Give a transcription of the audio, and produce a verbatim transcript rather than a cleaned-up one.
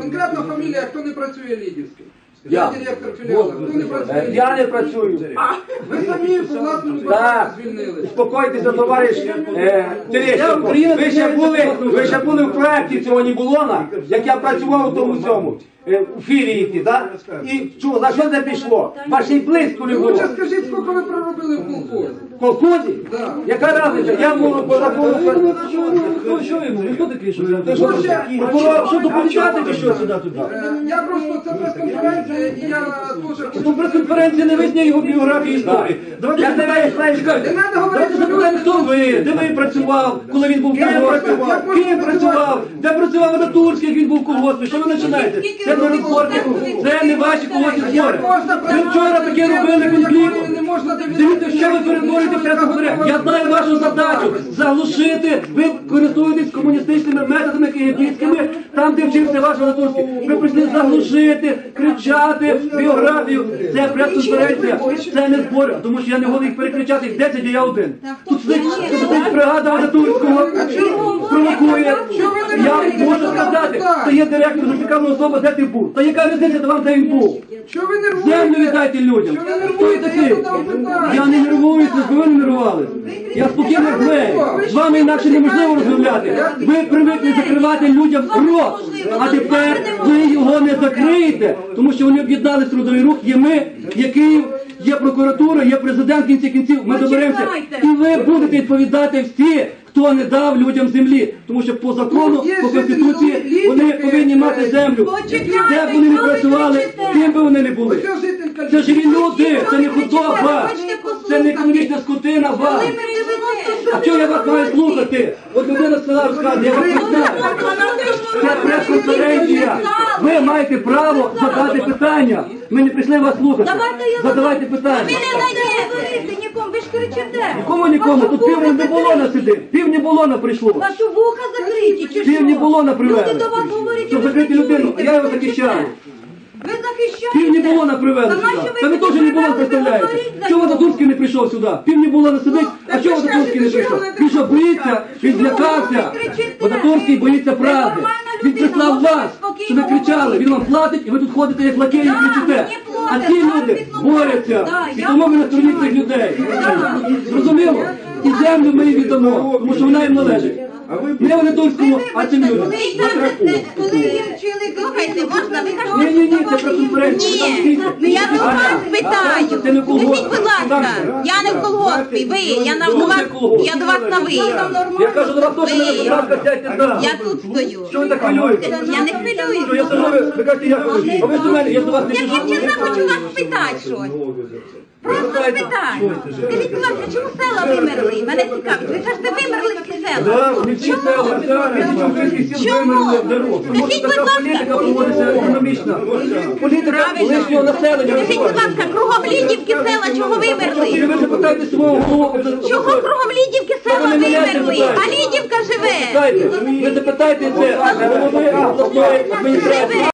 конкретна фамілія, хто не працює Лідівський? Я. Я директор філіалу. Хто не працює? Я не працюю. Ви самі по власному Так, бажанню звільнились. успокойтеся, товариш е, Терещенко. Ви ще були, ви ще були в проєкті цього Нібулона, як я працював у тому цьому, е, у філії, так? І що, за що це пішло? Вашій близько не Ви було. лучше скажіть, скільки ви проробили в колхозі? В колхозі? Так. Яка разниця? Я можу по закону... Що йому? Хто такий, що Ти що, прокурор, що доповідати чи що сюди туди? Е, Я просто, це прес-конференція, і я теж... Ну, прес-конференція не висняє його біографії історії. Давайте Я тебе знаю, Не треба говорити, що запитаємо, хто ви, де ви працював, коли він був в колгоспі, ким працював, де працював Радатурський, як він був в колгоспі, що ви починаєте? Це не розборки, це не ваші колгоспі збори. Ви вчора таке робили конфлікт. Не можна Дивіться, що ви перетворюєте прес-конференцію. Я знаю вашу задачу – заглушити. Ви користуєтесь комуністичними методами київськими, там, де вчився ваш Радатурський. Ви прийшли заглушити, кричати, біографію. Це прес-конференція, це не збори, тому що я не готовий їх перекричати, їх десять, а я один. Тут сидить сидить бригада Радатурського, провокує. Я можу сказати, то є директор, зацікавлена особа, де ти був. Та яка різниця до вам, де він був? Що ви нервуєте? Землю віддайте людям. Що ви Хто ви нервуєте? такий? Я задав питання. Я не нервуюся, ви не нервували. Я спокійно гнею. З вами інакше неможливо розмовляти. Ви привикли закривати людям рот. А тепер ви його не закриєте, тому що вони об'єднали трудовий рух. Є ми, є Київ, є прокуратура, є президент в кінці кінців. Ми доберемося. І ви будете відповідати всі, хто не дав людям землі. Тому що по закону, по Конституції, вони повинні мати землю. Де б вони не працювали, ким би вони не були. Це живі люди, це не худоба, це не економічна скотина вас. А чого я вас маю слухати? От людина сказала, розказує, я вас не знаю. Це прес-конференція. Ви маєте право задати питання. Ми не прийшли вас слухати. Задавайте питання. Ви не дайте говорити нікому, ви ж кричите. Нікому, нікому. Тут пів Нібулона сидить. Пів Нібулона прийшло. Ваші вуха закриті, чи що? Пів Нібулона привели. Люди до вас говорять, Щоб ви закрити не людину. чуєте, Я ви його не захищаю. читаєте. Ви захищаєте. Пів Нібулона привели Та нащо сюди. ви Та ви тоді теж Нібулон привели, представляєте. говоріть за Чого нього? Радатурський не прийшов сюди? Пів Нібулона сидить, а чого Радатурський не прийшов? Він що, боїться? Він злякався. Радатурський боїться правди. Він прислав вас, щоб ви кричали. Він вам платить, і ви тут ходите як лакеї і кричите. А ці люди борються. І тому ми на стороні цих людей. Зрозуміло? І землю ми їм віддамо, тому що вона їм належить. Не Радатурському, а цим людям. Коли її вчили, слухайте, можна, ви кажете, Ні, ні, ні, це прес-конференція. Ні, я до вас питаю. Це не в колгоспі. Скажіть, будь ласка, я не в колгоспі, ви, я на до вас, я до вас на ви. Я кажу, до вас теж мене, будь ласка, сядьте там. Я тут стою. Що ви так хвилюєте? Я не Що я хвилююся. сижу, ви, ви кажете, я хвилююсь. А ви до мене, я до вас не Я сижу. дівчина хочу вас спитати щось. Просто спитаю. Скажіть, будь ласка, чому села вимерли? Мене цікавить. Ви кажете, вимерли всі села. Так, не всі села, Чому? Тому що така політика проводиться економічна. Політика лишнього населення. Скажіть, будь ласка, кругом Лідівки села чого вимерли? Ви запитайте свого голову. Чого кругом Лідівки села вимерли? А Лідівка живе. Ви запитайте це голови обласної адміністрації.